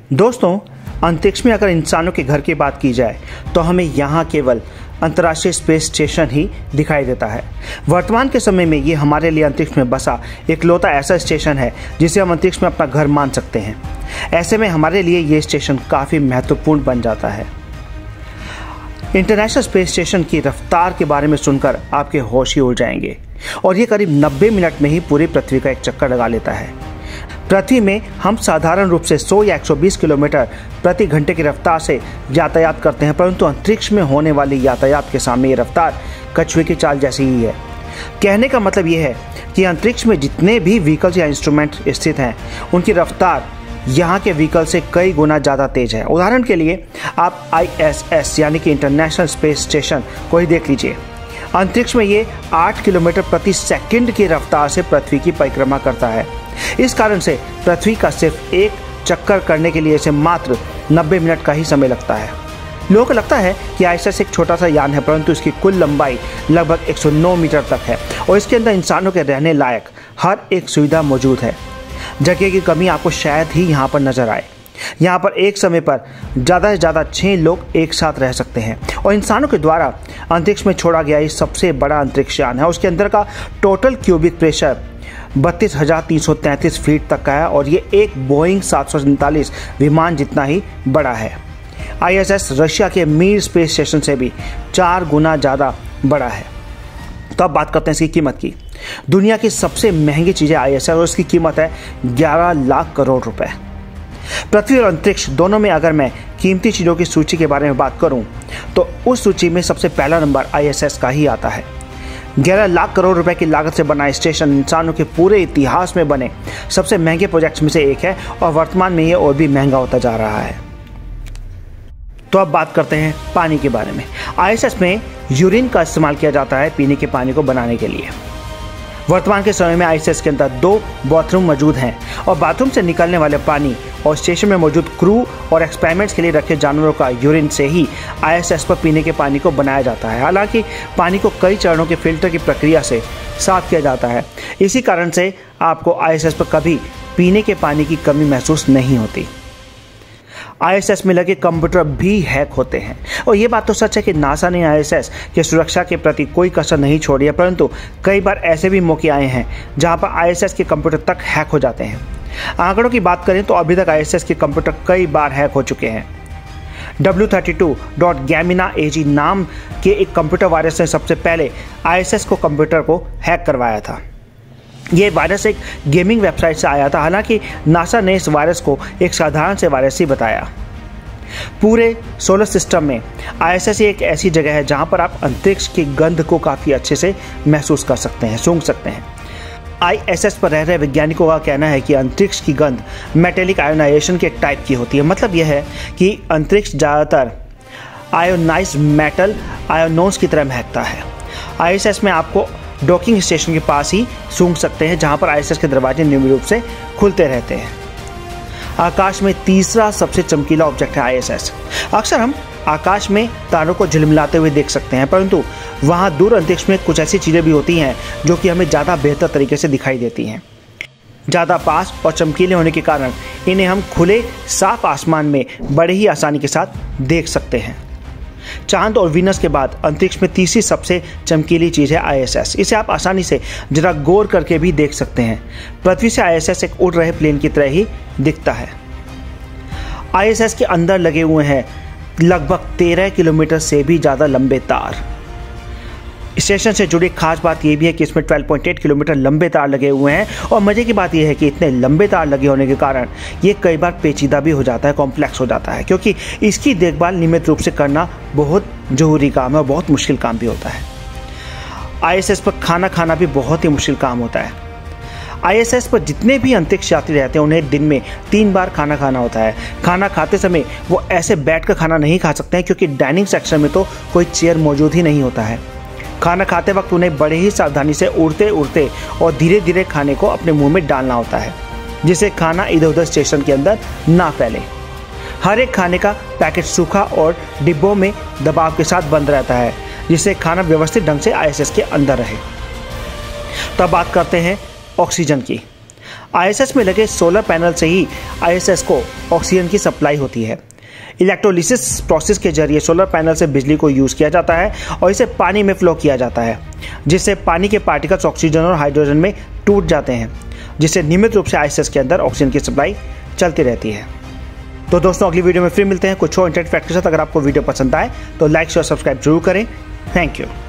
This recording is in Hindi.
दोस्तों, अंतरिक्ष में अगर इंसानों के घर की बात की जाए तो हमें यहाँ केवल अंतर्राष्ट्रीय स्पेस स्टेशन ही दिखाई देता है। वर्तमान के समय में ये हमारे लिए अंतरिक्ष में बसा इकलौता ऐसा स्टेशन है जिसे हम अंतरिक्ष में अपना घर मान सकते हैं। ऐसे में हमारे लिए ये स्टेशन काफ़ी महत्वपूर्ण बन जाता है। इंटरनेशनल स्पेस स्टेशन की रफ्तार के बारे में सुनकर आपके होश ही उड़ जाएंगे और ये करीब 90 मिनट में ही पूरी पृथ्वी का एक चक्कर लगा लेता है। पृथ्वी में हम साधारण रूप से 100 या 120 किलोमीटर प्रति घंटे की रफ्तार से यातायात करते हैं, परंतु अंतरिक्ष में होने वाली यातायात के सामने ये रफ्तार कछुए की चाल जैसी ही है। कहने का मतलब ये है कि अंतरिक्ष में जितने भी व्हीकल्स या इंस्ट्रूमेंट स्थित हैं उनकी रफ्तार यहाँ के व्हीकल से कई गुना ज़्यादा तेज है। उदाहरण के लिए आप ISS यानी कि इंटरनेशनल स्पेस स्टेशन को ही देख लीजिए। अंतरिक्ष में ये 8 किलोमीटर प्रति सेकंड की रफ्तार से पृथ्वी की परिक्रमा करता है। इस कारण से पृथ्वी का सिर्फ एक चक्कर करने के लिए इसे मात्र 90 मिनट का ही समय लगता है। लोगों को लगता है कि ISS एक छोटा सा यान है, परंतु इसकी कुल लंबाई लगभग 109 मीटर तक है और इसके अंदर इंसानों के रहने लायक हर एक सुविधा मौजूद है। जगह की कमी आपको शायद ही यहाँ पर नजर आए। यहाँ पर एक समय पर ज़्यादा से ज़्यादा 6 लोग एक साथ रह सकते हैं और इंसानों के द्वारा अंतरिक्ष में छोड़ा गया ये सबसे बड़ा अंतरिक्ष यान है। उसके अंदर का टोटल क्यूबिक प्रेशर 32,333 फीट तक का है और ये एक बोइंग 747 विमान जितना ही बड़ा है। ISS रशिया के मीर स्पेस स्टेशन से भी 4 गुना ज़्यादा बड़ा है। तो अब बात करते हैं इसकी कीमत की। दुनिया की सबसे महंगी चीज़ है ISS और इसकी कीमत है 11 लाख करोड़ रुपए। पृथ्वी और अंतरिक्ष दोनों में अगर मैं कीमती चीज़ों की सूची के बारे में बात करूं तो उस सूची में सबसे पहला नंबर ISS का ही आता है। 11 लाख करोड़ रुपए की लागत से बना स्टेशन इंसानों के पूरे इतिहास में बने सबसे महंगे प्रोजेक्ट्स में से एक है और वर्तमान में ये और भी महंगा होता जा रहा है। तो अब बात करते हैं पानी के बारे में। ISS में यूरिन का इस्तेमाल किया जाता है पीने के पानी को बनाने के लिए। वर्तमान के समय में ISS के अंदर 2 बाथरूम मौजूद हैं और बाथरूम से निकलने वाले पानी और स्टेशन में मौजूद क्रू और एक्सपेरिमेंट्स के लिए रखे जानवरों का यूरिन से ही ISS पर पीने के पानी को बनाया जाता है। हालांकि पानी को कई चरणों के फिल्टर की प्रक्रिया से साफ किया जाता है। इसी कारण से आपको ISS पर कभी पीने के पानी की कमी महसूस नहीं होती। ISS में लगे कंप्यूटर भी हैक होते हैं और ये बात तो सच है कि नासा ने ISS के सुरक्षा के प्रति कोई कसर नहीं छोड़ी है, परंतु कई बार ऐसे भी मौके आए हैं जहां पर ISS के कंप्यूटर तक हैक हो जाते हैं। आंकड़ों की बात करें तो अभी तक ISS के कंप्यूटर कई बार हैक हो चुके हैं। W32.Gamina-AG नाम के एक कंप्यूटर वायरस ने सबसे पहले ISS को कंप्यूटर को हैक करवाया था। ये वायरस एक गेमिंग वेबसाइट से आया था। हालांकि नासा ने इस वायरस को एक साधारण से वायरस ही बताया। पूरे सोलर सिस्टम में ISS एक ऐसी जगह है जहां पर आप अंतरिक्ष की गंध को काफ़ी अच्छे से महसूस कर सकते हैं, सूंघ सकते हैं। ISS पर रह रहे वैज्ञानिकों का कहना है कि अंतरिक्ष की गंध मेटेलिक आयोनाइजेशन के टाइप की होती है। मतलब यह है कि अंतरिक्ष ज़्यादातर आयोनाइज्ड मेटल आयोनोस की तरह महकता है। ISS में आपको डॉकिंग स्टेशन के पास ही सूंघ सकते हैं जहां पर ISS के दरवाजे नियमित रूप से खुलते रहते हैं। आकाश में तीसरा सबसे चमकीला ऑब्जेक्ट है ISS। अक्सर हम आकाश में तारों को झिलमिलाते हुए देख सकते हैं, परंतु वहां दूर अंतरिक्ष में कुछ ऐसी चीज़ें भी होती हैं जो कि हमें ज़्यादा बेहतर तरीके से दिखाई देती हैं। ज़्यादा पास और चमकीले होने के कारण इन्हें हम खुले साफ आसमान में बड़े ही आसानी के साथ देख सकते हैं। चांद और वीनस के बाद अंतरिक्ष में तीसरी सबसे चमकीली चीज़ है ISS। इसे आप आसानी से जरा गौर करके भी देख सकते हैं। पृथ्वी से ISS एक उड़ रहे प्लेन की तरह ही दिखता है। ISS के अंदर लगे हुए हैं लगभग 13 किलोमीटर से भी ज़्यादा लंबे तार। स्टेशन से जुड़ी खास बात यह भी है कि इसमें 12.8 किलोमीटर लंबे तार लगे हुए हैं और मज़े की बात यह है कि इतने लंबे तार लगे होने के कारण ये कई बार पेचीदा भी हो जाता है, कॉम्प्लेक्स हो जाता है, क्योंकि इसकी देखभाल नियमित रूप से करना बहुत ज़रूरी काम है और बहुत मुश्किल काम भी होता है। ISS पर खाना खाना भी बहुत ही मुश्किल काम होता है। ISS पर जितने भी अंतरिक्ष यात्री रहते हैं उन्हें दिन में 3 बार खाना खाना होता है। खाना खाते समय वो ऐसे बैठ कर खाना नहीं खा सकते हैं क्योंकि डाइनिंग सेक्शन में तो कोई चेयर मौजूद ही नहीं होता है। खाना खाते वक्त उन्हें बड़े ही सावधानी से उड़ते उड़ते और धीरे धीरे खाने को अपने मुंह में डालना होता है, जिससे खाना इधर उधर स्टेशन के अंदर ना फैले। हर एक खाने का पैकेट सूखा और डिब्बों में दबाव के साथ बंद रहता है, जिससे खाना व्यवस्थित ढंग से ISS के अंदर रहे। तब बात करते हैं ऑक्सीजन की। ISS में लगे सोलर पैनल से ही ISS को ऑक्सीजन की सप्लाई होती है। इलेक्ट्रोलिसिस प्रोसेस के जरिए सोलर पैनल से बिजली को यूज़ किया जाता है और इसे पानी में फ्लो किया जाता है, जिससे पानी के पार्टिकल्स ऑक्सीजन और हाइड्रोजन में टूट जाते हैं, जिससे नियमित रूप से ISS के अंदर ऑक्सीजन की सप्लाई चलती रहती है। तो दोस्तों, अगली वीडियो में फिर मिलते हैं कुछ और इंटरेस्टिंग फैक्ट के साथ। अगर आपको वीडियो पसंद आए तो लाइक शेयर सब्सक्राइब जरूर करें। Thank you.